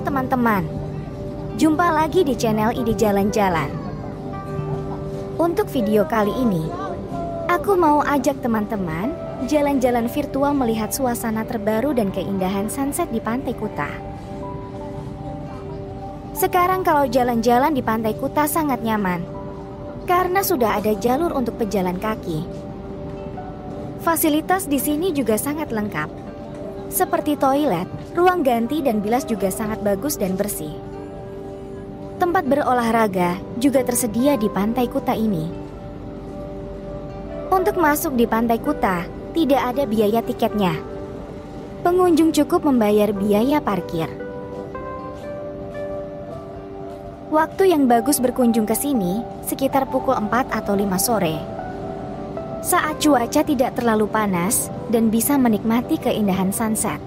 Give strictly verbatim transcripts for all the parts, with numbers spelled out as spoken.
teman-teman, jumpa lagi di channel Ide Jalan-Jalan. Untuk video kali ini, aku mau ajak teman-teman jalan-jalan virtual melihat suasana terbaru dan keindahan sunset di Pantai Kuta. Sekarang kalau jalan-jalan di Pantai Kuta sangat nyaman, karena sudah ada jalur untuk pejalan kaki. Fasilitas di sini juga sangat lengkap, seperti toilet, ruang ganti dan bilas juga sangat bagus dan bersih. Tempat berolahraga juga tersedia di Pantai Kuta ini. Untuk masuk di Pantai Kuta, tidak ada biaya tiketnya. Pengunjung cukup membayar biaya parkir. Waktu yang bagus berkunjung ke sini sekitar pukul empat atau lima sore. Saat cuaca tidak terlalu panas dan bisa menikmati keindahan sunset.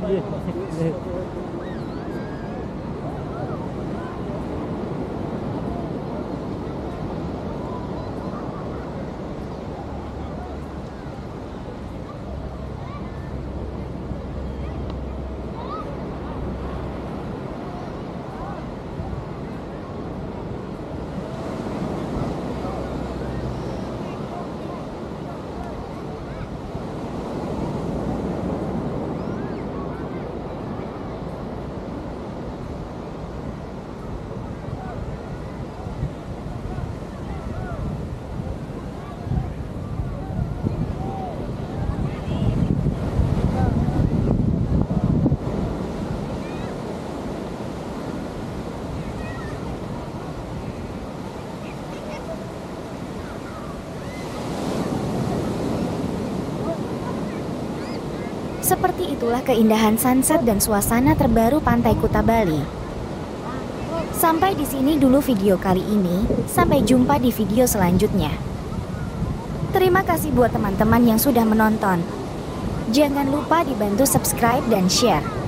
Seperti itulah keindahan sunset dan suasana terbaru Pantai Kuta Bali. Sampai di sini dulu video kali ini. Sampai jumpa di video selanjutnya. Terima kasih buat teman-teman yang sudah menonton. Jangan lupa dibantu subscribe dan share.